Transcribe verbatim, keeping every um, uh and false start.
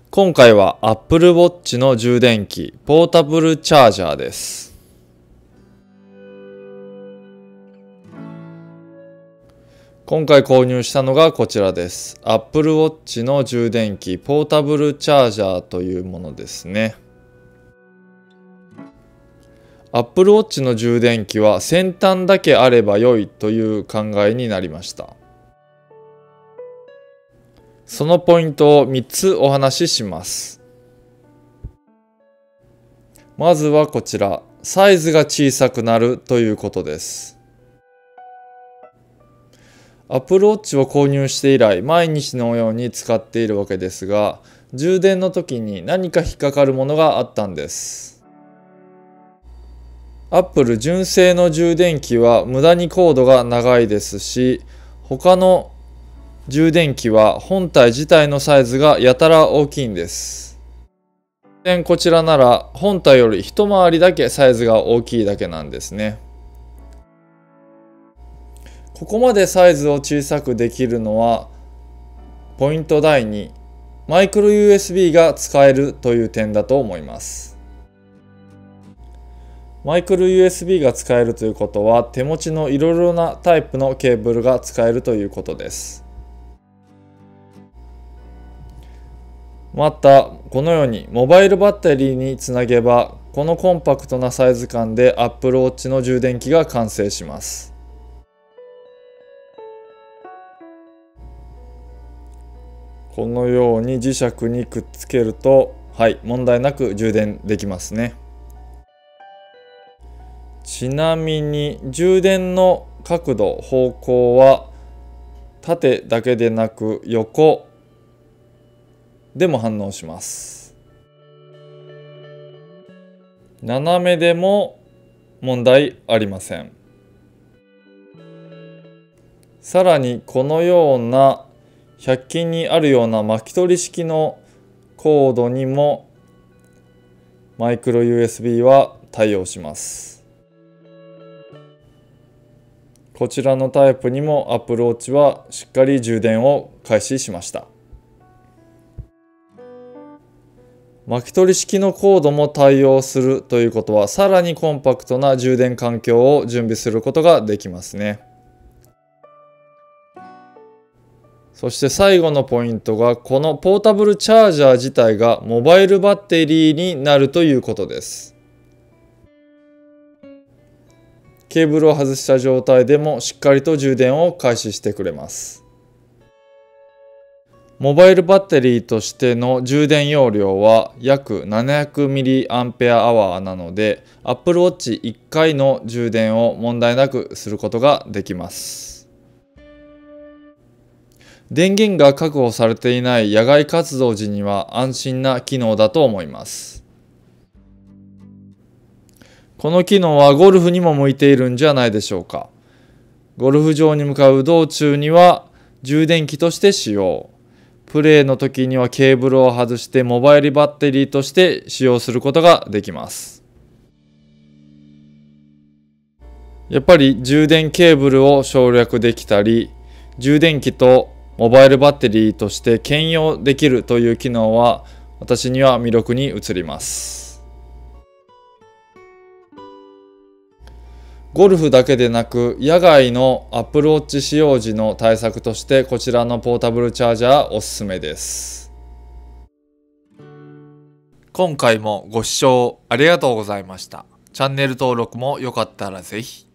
今回は Apple Watch の充電器ポータブルチャージャーです。今回購入したのがこちらです。Apple Watch の充電器ポータブルチャージャーというものですね。Apple Watch の充電器は先端だけあれば良いという考えになりました。そのポイントをみっつお話しします。まずはこちら、サイズが小さくなるということです。Apple Watch を購入して以来、毎日のように使っているわけですが、充電の時に何か引っかかるものがあったんです。Apple 純正の充電器は無駄にコードが長いですし、他の充電器は本体自体のサイズがやたら大きいんです。こちらなら本体より一回りだけサイズが大きいだけなんですね。ここまでサイズを小さくできるのはポイントだいに、マイクロ ユーエスビー が使えるという点だと思います。マイクロ ユーエスビー が使えるということは手持ちのいろいろなタイプのケーブルが使えるということです。またこのようにモバイルバッテリーにつなげばこのコンパクトなサイズ感で Apple Watch の充電器が完成します。このように磁石にくっつけると、はい、問題なく充電できますね。ちなみに充電の角度方向は縦だけでなく横でも反応します。斜めでも問題ありません。さらにこのようなひゃく均にあるような巻き取り式のコードにもマイクロ ユーエスビー は対応します。こちらのタイプにも Apple Watch はしっかり充電を開始しました。巻き取り式のコードも対応するということは、さらにコンパクトな充電環境を準備することができますね。そして最後のポイントが、このポータブルチャージャー自体がモバイルバッテリーになるということです。ケーブルを外した状態でもしっかりと充電を開始してくれます。モバイルバッテリーとしての充電容量は約 ななひゃくミリアンペアアワー なので Apple Watchいっかいの充電を問題なくすることができます。電源が確保されていない野外活動時には安心な機能だと思います。この機能はゴルフにも向いているんじゃないでしょうか。ゴルフ場に向かう道中には充電器として使用。プレーの時にはケーブルを外してモバイルバッテリーとして使用することができます。やっぱり充電ケーブルを省略できたり、充電器とモバイルバッテリーとして兼用できるという機能は私には魅力に映ります。ゴルフだけでなく野外の Apple Watch 使用時の対策としてこちらのポータブルチャージャーおすすめです。今回もご視聴ありがとうございました。チャンネル登録もよかったらぜひ。